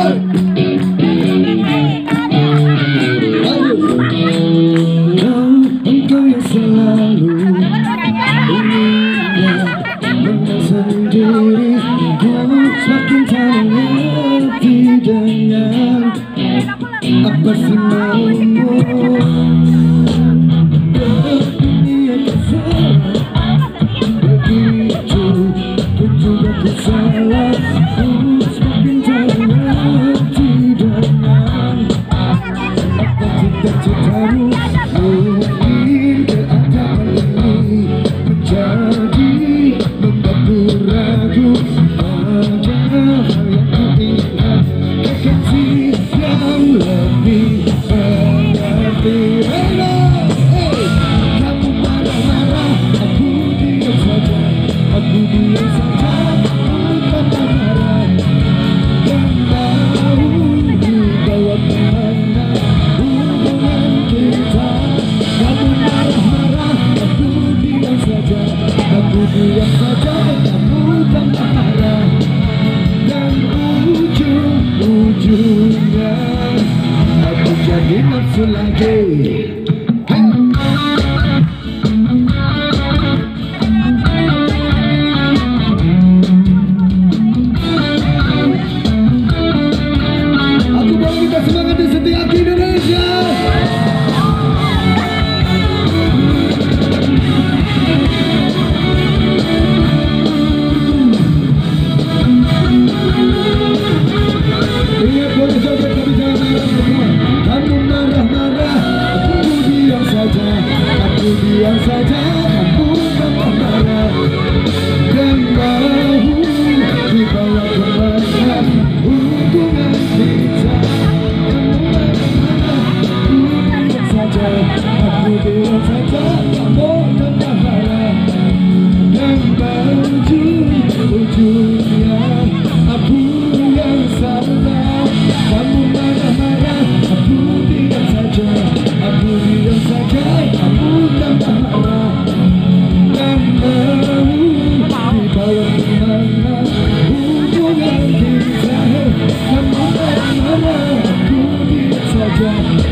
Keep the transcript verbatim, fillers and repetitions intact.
Engkau yang selalu sendiri, semakin tak mengerti dengan apa sih maumu. Dunia kesalahan begitu, begitu aku salah. Semakin tak mengerti dengan apa cita-citamu. Mungkin keadaan ini menjadi membuatku ragu. Ada hal yang ku ingat, kekasih yang lebih mengerti. Hello, hey. Kamu marah-marah, aku diam saja. Aku diam saja, aku tak marah. Dan tahu bahwa kemana hubungan kita. Kamu marah-marah, aku diam saja. Aku diam saja, kamu tak marah. Dan ujung-ujungnya aku jadi nafsu lagi. Aku mau minta semangat di setiap Indonesia. Ingat boleh sampai tapi jangan marah-marah. Kamu marah-marah, aku diam saja. Aku diam saja, kamu tak marah. Dan mau dibawa kemana hubungan kita. Kamu marah-marah, aku diam saja. Aku diam saja, kamu tak marah. Dan ujung-ujungnya aku yang salah. Kamu marah-marah, aku diam saja. Aku diam saja, kamu tak marah. Dan mau dibawa kemana hubungan kita. Kamu marah-marah, aku diam saja.